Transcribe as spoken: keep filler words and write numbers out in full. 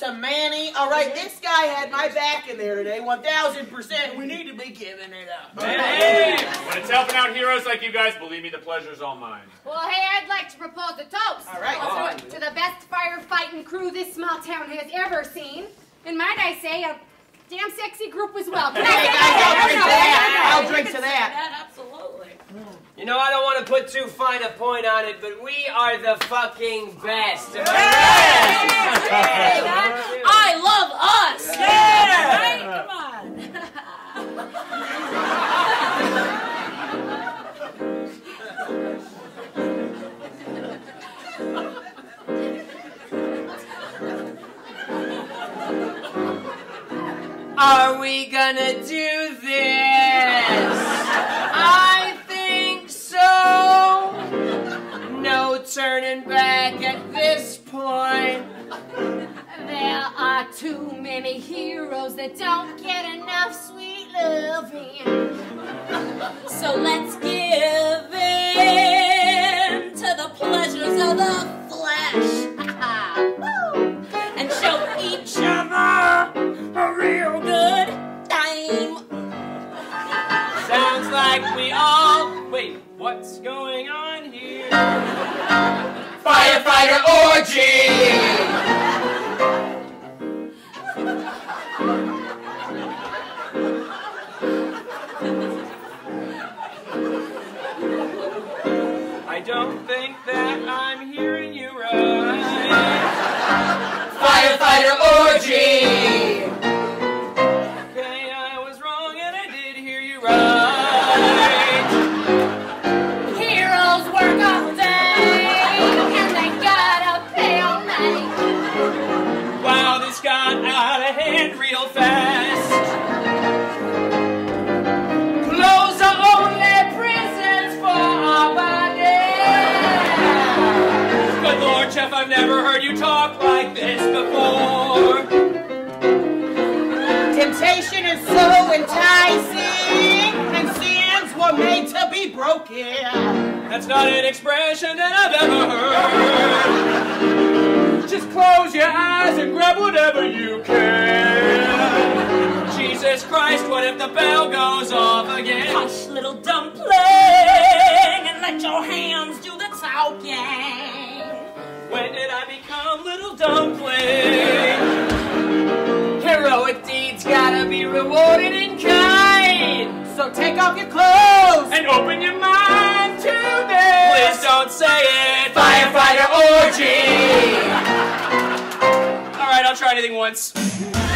some Manny. All right, this guy had my back in there today, one thousand percent. We need to be giving it up. Hey, when it's helping out heroes like you guys, believe me, the pleasure's all mine. Well, hey, I'd like to propose a toast. All right. Oh, to, to the best firefighting crew this small town has ever seen. And might I say, a damn sexy group as well. Can I Hey, say guys, that? I'll drink to that. I'll No, drink you to can say that. Absolutely. You know, I don't want to put too fine a point on it, but we are the fucking best. Am I right? I love us. Yeah. Right? Come on. Are we gonna do this? I think so. No turning back at this point. There are too many heroes that don't get enough sweet loving. So let's give in to the pleasures of the flesh. Woo! And show each other a real good time. Sounds like we all... Wait, what's going on here? Firefighter orgy! I don't think that I'm hearing you right. Firefighter orgy! Okay, I was wrong and I did hear you right. Heroes work all day and they gotta pay all night. Wow, this got out of hand real fast. Clothes are only prisons for our bodies. Good Lord, Chef, I've never heard you talk like this before. Temptation is so enticing, and sins were made to be broken. That's not an expression that I've ever heard. Just close your eyes and grab whatever you can. Jesus Christ, what if the bell goes off again? Hush, little dumpling, and let your hands do the talking. When did I become little dumpling? Heroic deeds gotta be rewarded in kind. So take off your clothes! And open your mind to this. Please don't say it. Firefighter orgy! All right, I'll try anything once.